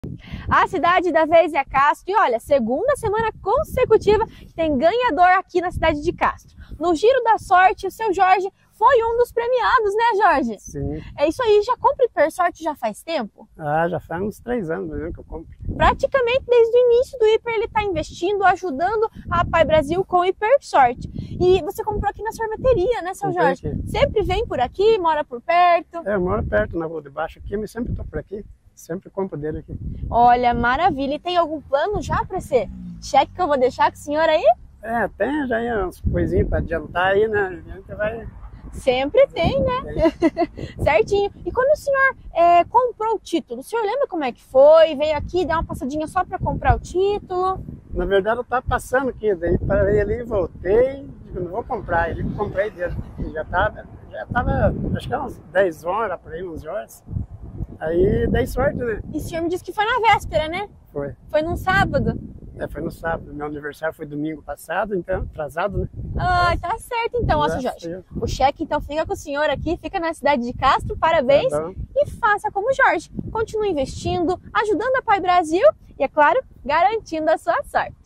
A cidade da vez é Castro e olha, segunda semana consecutiva que tem ganhador aqui na cidade de Castro. No Giro da Sorte, o seu Jorge foi um dos premiados, né, Jorge? Sim. É isso aí, já compra Hipersorte já faz tempo? Ah, já faz uns 3 anos mesmo que eu compro. Praticamente desde o início do Hiper ele está investindo, ajudando a Pai Brasil com Hipersorte. E você comprou aqui na sorveteria, né, seu Jorge? Aqui. Sempre vem por aqui, mora por perto? Eu moro perto, na rua de baixo aqui, mas sempre estou por aqui. Sempre compro dele aqui. Olha, maravilha. E tem algum plano já para esse cheque que eu vou deixar com o senhor aí? É, tem já aí umas coisinhas para adiantar aí, né? A gente vai... Sempre tem, né? Certinho. E quando o senhor comprou o título, o senhor lembra como é que foi? Veio aqui dar uma passadinha só para comprar o título? Na verdade eu estava passando aqui, daí parei ali, voltei, digo, não vou comprar. Ele comprei dele. Já tava, acho que umas 10 horas, por aí, 11 horas. Aí dei sorte, né? E o senhor me disse que foi na véspera, né? Foi. Foi num sábado? É, foi no sábado. Meu aniversário foi domingo passado, então, atrasado, né? Ah, tá certo então, ó, seu Jorge. O cheque então fica com o senhor aqui, fica na cidade de Castro, parabéns. Tá, e faça como o Jorge. Continue investindo, ajudando a Pai Brasil e, é claro, garantindo a sua sorte.